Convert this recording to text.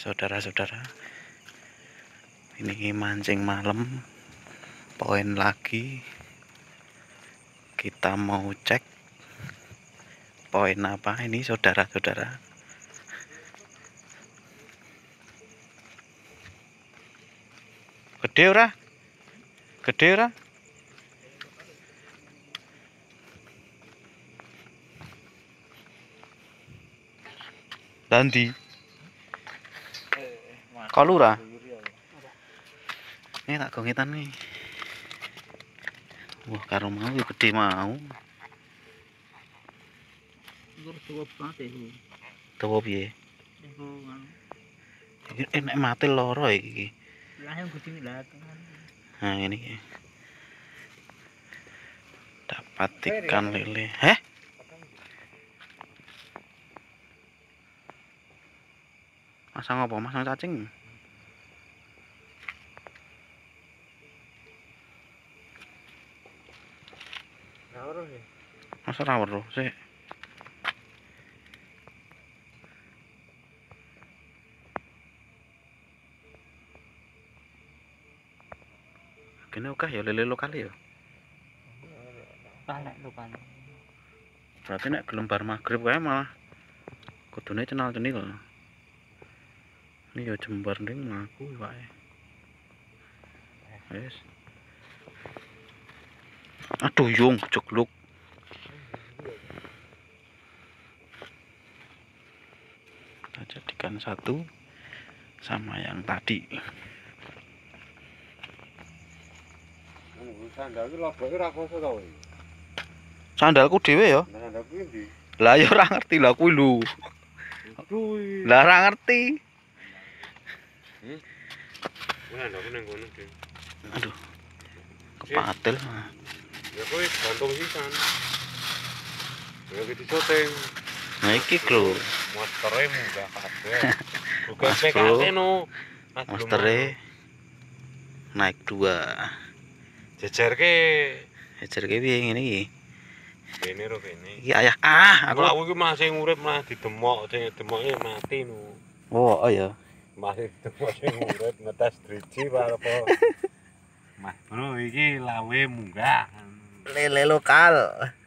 saudara-saudara. Ini mancing malam, poin lagi. Kita mau cek poin apa ini, saudara-saudara. Gede ora? Gede ora? Dandi. Kalau ora? Ini tak gongitan nih. Wah, karo mau gede mau. Dawa piye? Iki enek mati loro iki. Nah, ini. Dapat ikan lele. Heh? Masang apa? Masang cacing. Masa ra weruh sih. Kene oke ya lele lokal ya. Berarti nek gelem bar magrib kae malah kudune cenal-cenil. Ini ya jembar ning mlaku wae. Wes. Aduh yung cekluk. Kita jadikan satu sama yang tadi. Sandalku dhewe ya. Lah ya ora ngerti lah kuwi lho. Lah ora ngerti. Aduh. Kepatil. Ya kowe gantung sisan. Ya iki syuting. Nah iki lho. Monsternya munggah kabeh. Bukan PKT no. Monsternya naik 2. Jejerke piye ngene iki? kene ro kene. Iki ayah Aku iki masih ngurip malah didemok, sing demoke mati no. Oh iya. Masih didemok sing ngurip ngetes driji apa. Mas bro iki lawe munggah. Lele lokal.